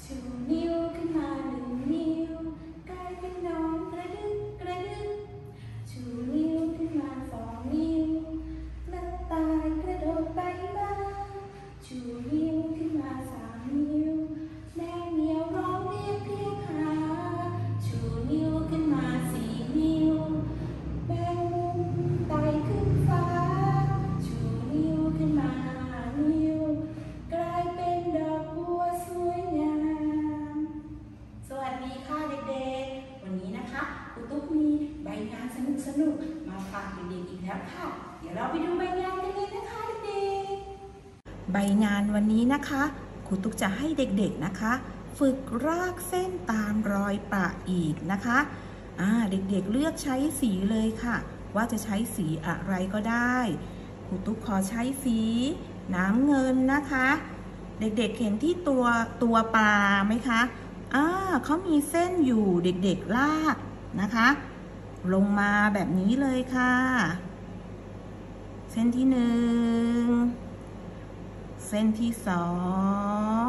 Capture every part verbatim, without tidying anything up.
ชูนิ้วขึ้นมาหนึ่งนิ้วกลายเป็นน้องกระดึ๊บกระดึ๊บชูนิ้วขึ้นมาสองนิ้วกระต่ายกระโดดไปมาชูนิ้วขึ้นมาสามนิ้วแมวเหมียวร้องเรียกเรียกหาชูนิ้วขึ้นมาสี่นิ้วแมงมุมไต่ขึ้นฟ้าชูนิ้วขึ้นมาห้านิ้วกลายเป็นดอกบัวสวยงามสวัสดีค่ะเด็กๆวันนี้นะคะครูตุ๊กมีใบงานสนุกๆมาฝากเด็กๆอีกแล้วค่ะเดี๋ยวเราไปดูใบงานกันเลยนะคะเด็กๆใบงานวันนี้นะคะครูตุ๊กจะให้เด็กๆนะคะฝึกรากเส้นตามรอยประอีกนะคะอ่าเด็กๆเลือกใช้สีเลยค่ะว่าจะใช้สีอะไรก็ได้ครูตุ๊กขอใช้สีน้ำเงินนะคะเด็กๆเห็นที่ตัวตัวปลาไหมคะอ่าเขามีเส้นอยู่เด็กๆลากนะคะลงมาแบบนี้เลยค่ะเส้นที่หนึ่งเส้นที่สอง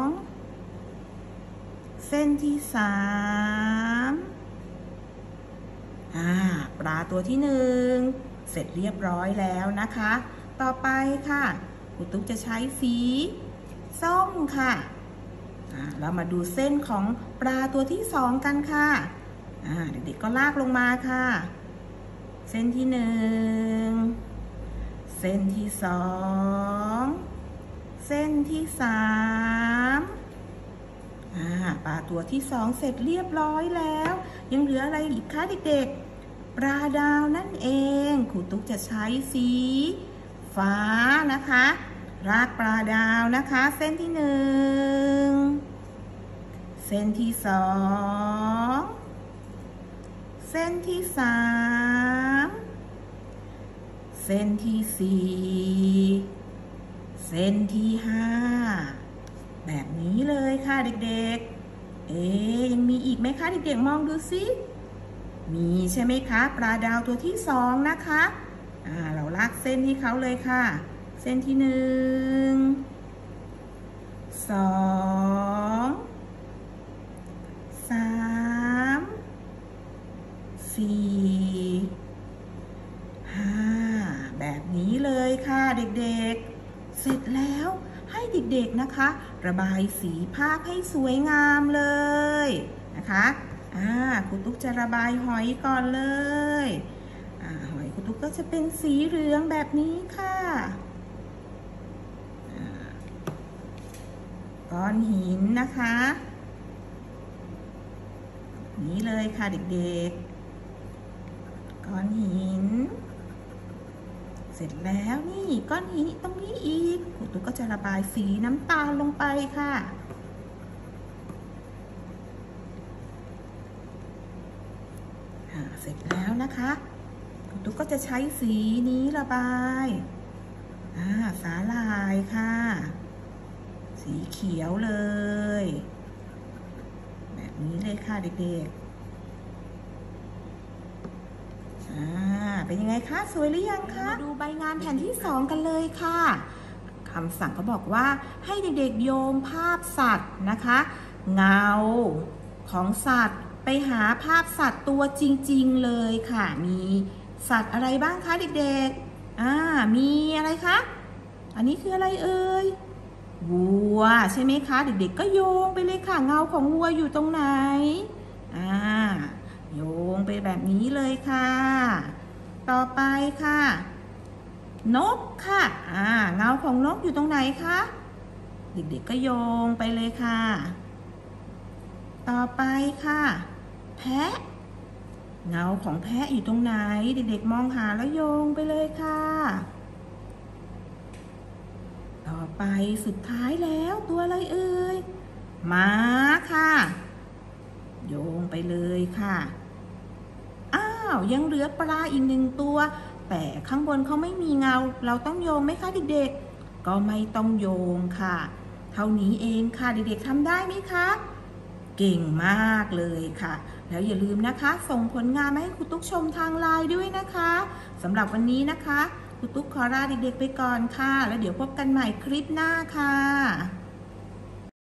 เส้นที่สามอ่าปลาตัวที่หนึ่งเสร็จเรียบร้อยแล้วนะคะต่อไปค่ะครูตุ๊กจะใช้สีส้มค่ะอ่าเรามาดูเส้นของปลาตัวที่สองกันค่ะอ่าเด็กๆก็ลากลงมาค่ะเส้นที่หนึ่งเส้นที่สองเส้นที่สามอ่าปลาตัวที่สองเสร็จเรียบร้อยแล้วยังเหลืออะไรอีกคะเด็กๆปลาดาวนั่นเองครูตุ๊กจะใช้สีฟ้านะคะรากปลาดาวนะคะเส้นที่หนึ่งเส้นที่สองเส้นที่สามเส้นที่สี่เส้นที่ห้าแบบนี้เลยค่ะเด็กๆเอ๊ยยังมีอีกไหมคะเด็กๆมองดูสิมีใช่ไหมคะปลาดาวตัวที่สองนะคะอ่าเราลากเส้นให้เขาเลยค่ะเส้นที่หนึ่งสองสามสี่ห้าแบบนี้เลยค่ะเด็กๆเสร็จแล้วให้เด็กๆนะคะระบายสีภาพให้สวยงามเลยนะคะอ่าครูตุ๊กจะระบายหอยก่อนเลยอ่าหอยครูตุ๊กก็จะเป็นสีเหลืองแบบนี้ค่ะก้อนหินนะคะนี้เลยค่ะเด็กๆก้อนหินเสร็จแล้วนี่ก้อนหินตรงนี้อีกครูตุ๊กก็จะระบายสีน้ำตาลลงไปค่ะเสร็จแล้วนะคะครูตุ๊กก็จะใช้สีนี้ระบายอ่าสาหร่ายค่ะสีเขียวเลยแบบนี้เลยค่ะเด็กๆอ่าเป็นยังไงคะสวยหรือยังคะมาดูใบงานแผ่นที่สองกันเลยค่ะคำสั่งก็บอกว่าให้เด็กๆโยงภาพสัตว์นะคะเงาของสัตว์ไปหาภาพสัตว์ตัวจริงๆเลยค่ะมีสัตว์อะไรบ้างคะเด็กๆอ่ามีอะไรคะอันนี้คืออะไรเอ่ยวัวใช่ไหมคะเด็กๆก็โยงไปเลยค่ะเงาของวัวอยู่ตรงไหนอ่าโยงไปแบบนี้เลยค่ะต่อไปค่ะนกค่ะอ่าเงาของนกอยู่ตรงไหนคะเด็กๆก็โยงไปเลยค่ะต่อไปค่ะแพะเงาของแพะอยู่ตรงไหนเด็กๆมองหาแล้วโยงไปเลยค่ะต่อไปสุดท้ายแล้วตัวอะไรเอ่ยม้าค่ะโยงไปเลยค่ะอ้าวยังเหลือปลาอีกหนึ่งตัวแต่ข้างบนเขาไม่มีเงาเราต้องโยงไหมคะเด็กๆก็ไม่ต้องโยงค่ะเท่านี้เองค่ะเด็กๆทำได้ไหมคะเก่งมากเลยค่ะแล้วอย่าลืมนะคะส่งผลงานมาให้ครูตุ๊กชมทางไลน์ด้วยนะคะสำหรับวันนี้นะคะครูตุ๊กขอลาเด็กๆไปก่อนค่ะแล้วเดี๋ยวพบกันใหม่คลิปหน้าค่ะ